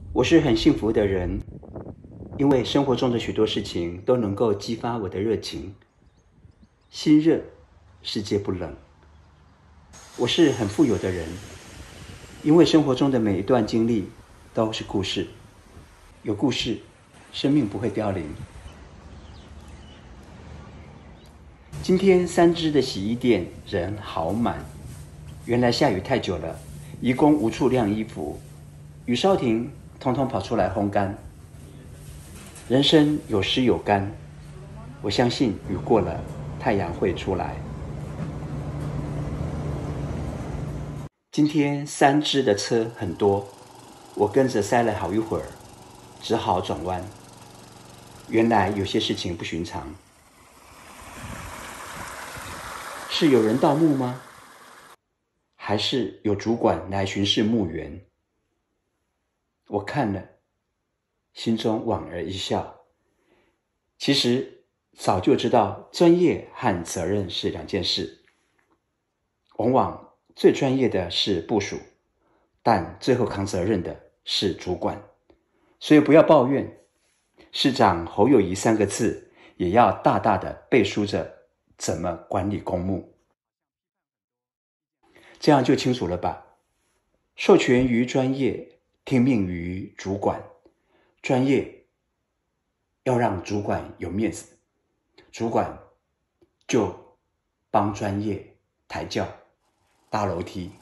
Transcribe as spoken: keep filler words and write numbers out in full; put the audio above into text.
我是很幸福的人，因为生活中的许多事情都能够激发我的热情。心热，世界不冷。我是很富有的人，因为生活中的每一段经历都是故事。有故事，生命不会凋零。今天三只的洗衣店人好满，原来下雨太久了，移工无处晾衣服，雨稍停，通通跑出来烘干。人生有湿有干，我相信雨过了，太阳会出来。今天三只的车很多，我跟着塞了好一会儿，只好转弯。原来有些事情不寻常。是有人盗墓吗？还是有主管来巡视墓园？我看了，心中莞尔一笑。其实早就知道专业和责任是两件事，往往最专业的是部属，但最后扛责任的是主管。所以不要抱怨，市长侯友宜三个字也要大大的背书着怎么管理公墓。这样就清楚了吧？授权于专业，听命于主管。专业要让主管有面子，主管就帮专业抬轿、搭楼梯。